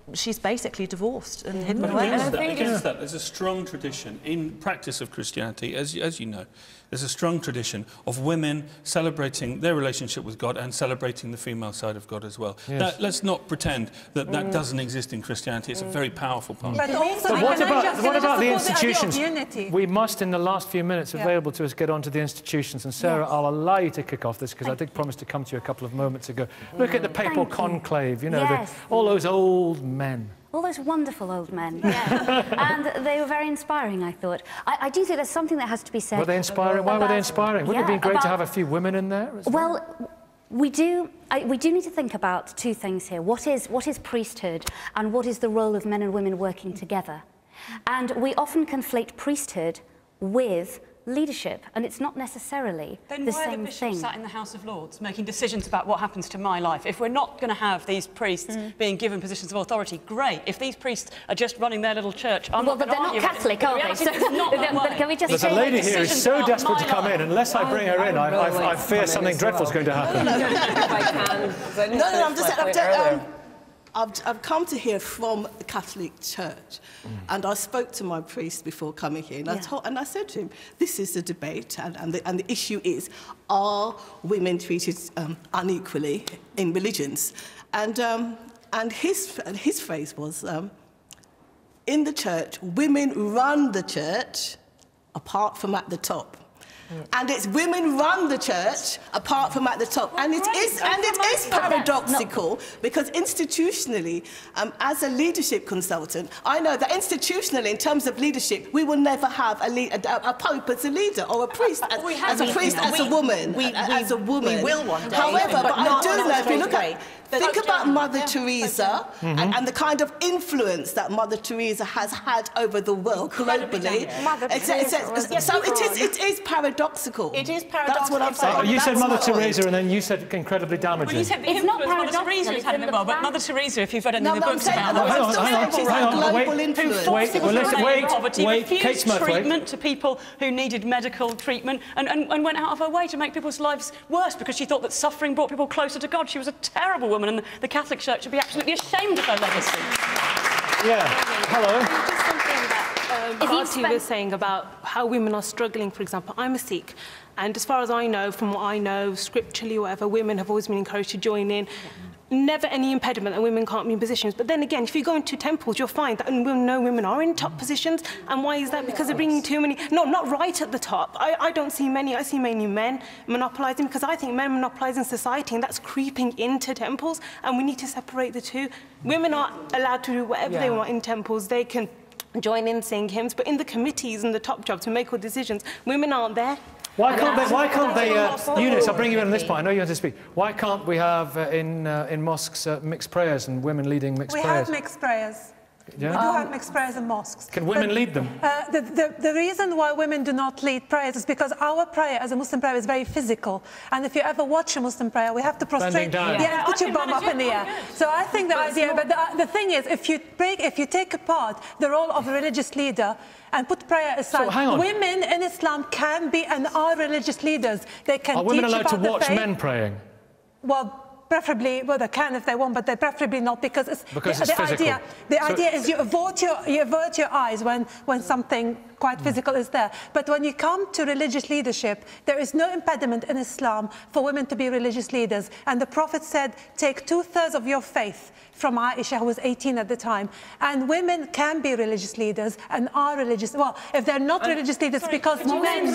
she's basically divorced and hidden But away. against that, there's a strong tradition in practice of Christianity, as you know, there's a strong tradition of women celebrating their relationship with God and celebrating the female side of God as well. Yes. Now, let's not pretend that that doesn't exist in Christianity. It's a very powerful part. But also, so what about the institutions? Unity? We must, in the last few minutes available to us, get on to the institutions. And Sarah, I'll allow you to kick off this because I did promise to come to you a couple of moments ago. Look at the papal conclave, you know, all those old men. All those wonderful old men, and they were very inspiring, I thought. I do think there's something that has to be said. Were they inspiring? Why were they inspiring? Wouldn't it have been great to have a few women in there as well? Well, we do need to think about two things here. What is priesthood, and what is the role of men and women working together? And we often conflate priesthood with leadership, and it's not necessarily the same thing. Sat in the House of Lords making decisions about what happens to my life. If we're not going to have these priests being given positions of authority, great. If these priests are just running their little church, I'm not going to argue. Well, but they're not Catholic, are they? So, can we just There's a lady here who's so desperate to come in. Unless I bring her in, I fear something dreadful is going to happen. No, I'm just... I've come to hear from the Catholic Church, and I spoke to my priest before coming here, and I said to him, this is the debate, and the issue is, are women treated unequally in religions? And his phrase was, in the church, women run the church apart from at the top. And it's women run the church apart from at the top. And it is paradoxical because institutionally, as a leadership consultant, I know that institutionally, in terms of leadership, we will never have a pope as a leader or a priest as a woman. As a woman. We will one day. However, but I do know, if you look at... Think about Mother Teresa and the kind of influence that Mother Teresa has had over the world globally. So it is paradoxical. It is paradoxical. That's what I'm saying. You said Mother Teresa and then you said incredibly damaging. Well, you said it's not paradoxical. Mother Teresa has had it well, but Mother Teresa, if you've read any of the books about her, wait, Kate Smith, treatment to people who needed medical treatment and went out of her way to make people's lives worse because she thought that suffering brought people closer to God. She was a terrible woman, and the Catholic Church should be absolutely ashamed of her legacy. Yeah. Hello. Just something that Bharti was saying about how women are struggling, for example. I'm a Sikh, and as far as I know, from what I know, scripturally or whatever, women have always been encouraged to join in. Never any impediment that women can't be in positions. But then again, if you go into temples, you'll find that no women are in top positions. And why is that? Because they're bringing too many... No, not right at the top. I don't see many. I see mainly men monopolising, because I think men monopolising society, and that's creeping into temples, and we need to separate the two. Women are allowed to do whatever they want in temples. They can join in, sing hymns, but in the committees and the top jobs to make all decisions, women aren't there. Why can't they Eunice, I'll bring you in on this point. I know you want to speak. Why can't we have in mosques mixed prayers and women leading mixed prayers? We have mixed prayers. Yeah? We do have mixed prayers in mosques. Can women lead them? The reason why women do not lead prayers is because our prayer as a Muslim prayer is very physical. And if you ever watch a Muslim prayer, we have to prostrate. Yeah, put your bum up in the air. So I think the idea, but the thing is, if you take apart the role of a religious leader and put prayer aside, women in Islam can be and are religious leaders. They can teach about the faith. Are women allowed to watch men praying? Well, preferably, well, they can if they want, but they preferably not, because it's physical. The idea is you avert your eyes when something quite physical is there. But when you come to religious leadership, there is no impediment in Islam for women to be religious leaders. And the Prophet said, take 2/3 of your faith from Aisha, who was 18 at the time. And women can be religious leaders and are religious. Well, if they're not religious leaders, because men...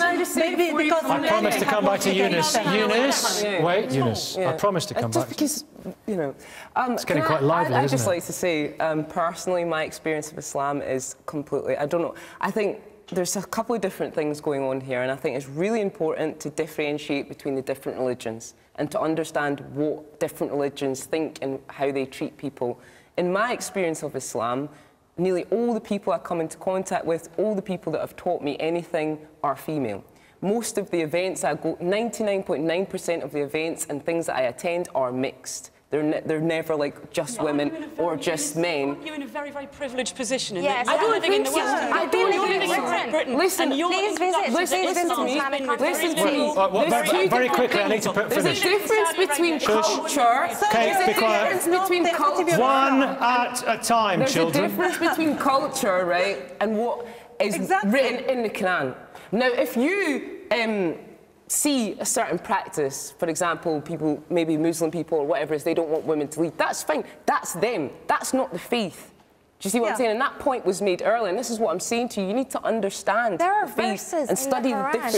I promise to come back to Eunice. Eunice, wait, Eunice. I promise to come back. Just because, you know... it's getting quite lively, isn't it? I'd just like to say, personally, my experience of Islam is completely... I don't know. I think there's a couple of different things going on here, and I think it's really important to differentiate between the different religions and to understand what different religions think and how they treat people. In my experience of Islam, nearly all the people I come into contact with, all the people that have taught me anything are female. Most of the events I go, 99.9% of the events and things that I attend are mixed. They're never like just women or just men. You're in a very, very privileged position. In Yes, you're living in the West. I don't You're living in Great Britain. Listen, please visit to me. Listen to me. Very quickly, I need to finish. There's a difference between culture. Kate, be quiet. One at a time, children. There's a difference between culture, right, and what is written in the Quran. Now, if you see a certain practice, for example, people, maybe Muslim people or whatever, is they don't want women to lead, that's fine. That's them. That's not the faith. Do you see what I'm saying? And that point was made earlier, and this is what I'm saying to you. You need to understand the faith and study the different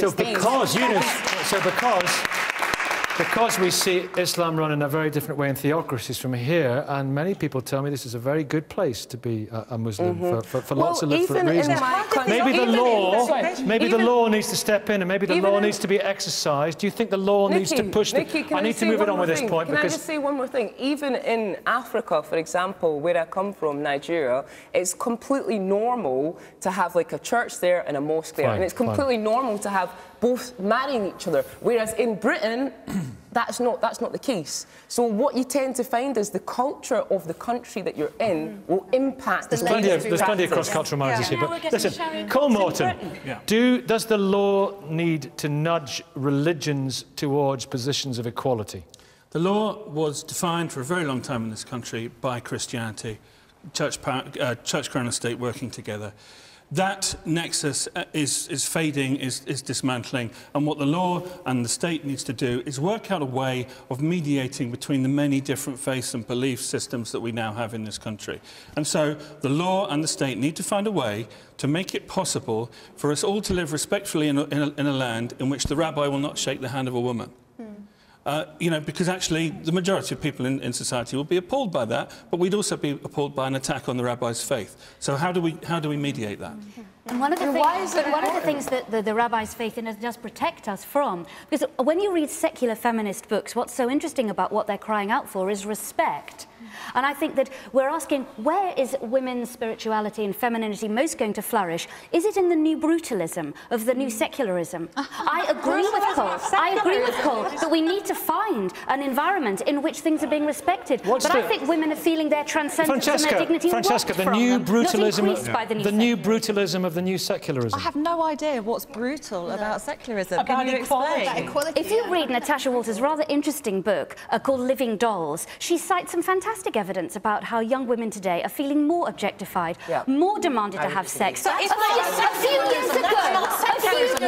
things. Because we see Islam run in a very different way in theocracies from here, and many people tell me this is a very good place to be a Muslim for lots of different reasons. Maybe the law needs to step in, and maybe the law needs to be exercised. Do you think the law needs to push the... I need to move it on with this point because... Can I just say one more thing? Even in Africa, for example, where I come from, Nigeria, it's completely normal to have like a church there and a mosque there, and it's completely normal to have both marrying each other, whereas in Britain, that's not the case. So what you tend to find is the culture of the country that you're in will impact. There's plenty of cross-cultural marriages here, but listen, Cole Morton, does the law need to nudge religions towards positions of equality? The law was defined for a very long time in this country by Christianity, church, crown and state working together. That nexus is fading, is dismantling, and what the law and the state needs to do is work out a way of mediating between the many different faiths and belief systems that we now have in this country. And so the law and the state need to find a way to make it possible for us all to live respectfully in a land in which the rabbi will not shake the hand of a woman. You know, because actually the majority of people in society will be appalled by that, but we'd also be appalled by an attack on the rabbi's faith. So how do we mediate that? And one of the things that the rabbi's faith in us does protect us from, because when you read secular feminist books, what's so interesting about what they're crying out for is respect. And I think that we're asking, where is women's spirituality and femininity most going to flourish? Is it in the new brutalism of the new secularism? I agree with Cole that we need to find an environment in which things are being respected. I think women are feeling their transcendence and their dignity. Francesca, the new brutalism of the new secularism. I have no idea what's brutal about secularism. About equality. If you read Natasha Walter's rather interesting book called Living Dolls, she cites some fantastic evidence about how young women today are feeling more objectified, more demanded to have sex. So a few years ago,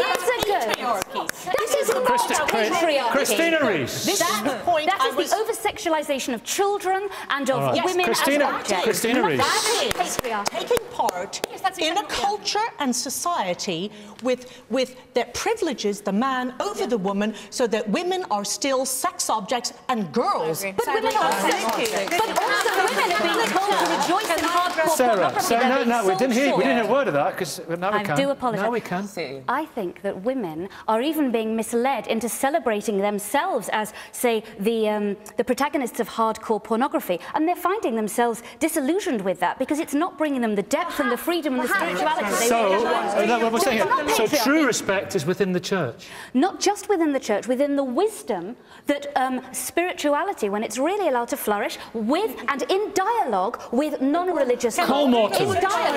this is not patriarchy. Christina Rees. That is the over-sexualization of children and of women as objects. Christina Rees. That is taking part in a culture and society with their privileges, the man over the woman, so that women are still sex objects and girls. But women are sex objects. But also women are being told to rejoice in hardcore pornography. No, we didn't hear a word of that, because now we can. I do apologise. Now we can. I think that women are even being misled into celebrating themselves as, say, the protagonists of hardcore pornography, and they're finding themselves disillusioned with that because it's not bringing them the depth and the freedom and the spirituality they really want. So true respect is within the church? Not just within the church, within the wisdom that spirituality, when it's really allowed to flourish, with and in dialogue with non-religious Cole Morton.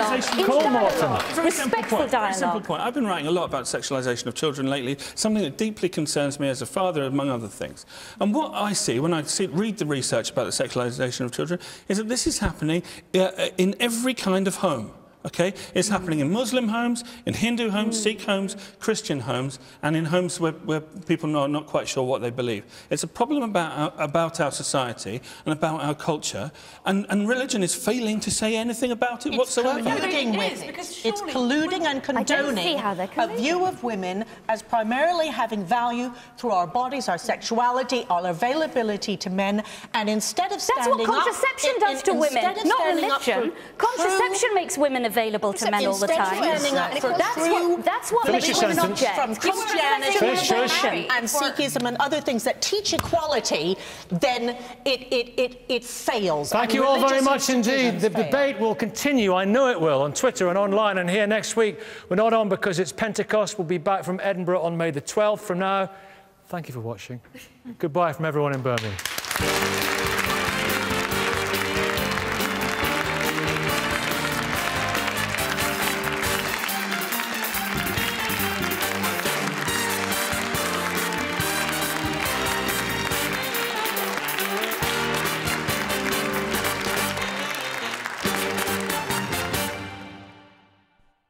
Respectful dialogue. Simple point. I've been writing a lot about sexualisation of children lately, something that deeply concerns me as a father, among other things. And what I see when I read the research about the sexualisation of children is that this is happening in every kind of home. Okay? It's happening in Muslim homes, in Hindu homes, Sikh homes, Christian homes, and in homes where people are not quite sure what they believe. It's a problem about our society and about our culture, and religion is failing to say anything about it whatsoever. It's colluding and condoning a view of women as primarily having value through our bodies, our sexuality, our availability to men, and instead of standing up... That's what contraception does to women, not religion. Contraception makes women available to men all the time. That's what makes women objects. From Christianity and Sikhism and other things that teach equality, then it fails. Thank you all very much indeed. The debate will continue, I know it will, on Twitter and online and here next week. We're not on because it's Pentecost. We'll be back from Edinburgh on May the 12th. From now, thank you for watching. Goodbye from everyone in Birmingham.